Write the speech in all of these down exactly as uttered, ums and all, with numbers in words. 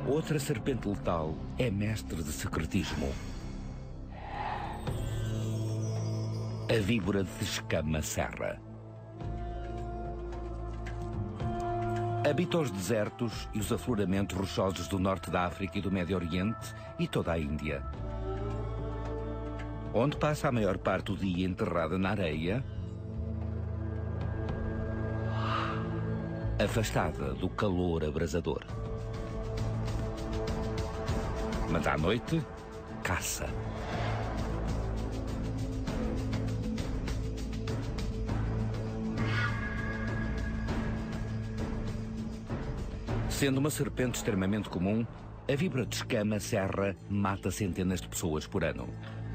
Outra serpente letal é mestre de secretismo. A víbora de escama serra. Habita os desertos e os afloramentos rochosos do norte da África e do Médio Oriente e toda a Índia, onde passa a maior parte do dia enterrada na areia, afastada do calor abrasador. Mas à noite, caça. Sendo uma serpente extremamente comum, a víbora de escama serra mata centenas de pessoas por ano.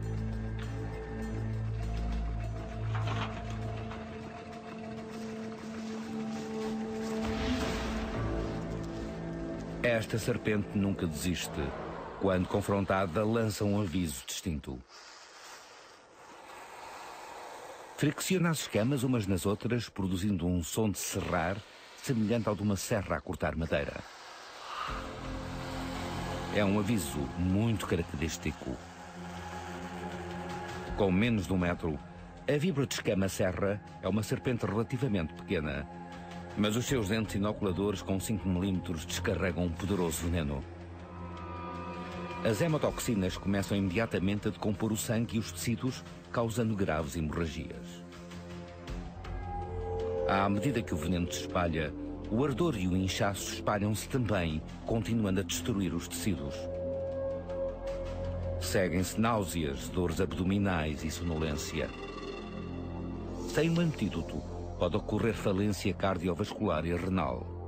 Esta serpente nunca desiste. Quando confrontada, lança um aviso distinto. Fricciona as escamas umas nas outras, produzindo um som de serrar, semelhante ao de uma serra a cortar madeira. É um aviso muito característico. Com menos de um metro, a víbora de escama serra é uma serpente relativamente pequena, mas os seus dentes inoculadores com cinco milímetros descarregam um poderoso veneno. As hematoxinas começam imediatamente a decompor o sangue e os tecidos, causando graves hemorragias. À medida que o veneno se espalha, o ardor e o inchaço espalham-se também, continuando a destruir os tecidos. Seguem-se náuseas, dores abdominais e sonolência. Sem um antídoto, pode ocorrer falência cardiovascular e renal.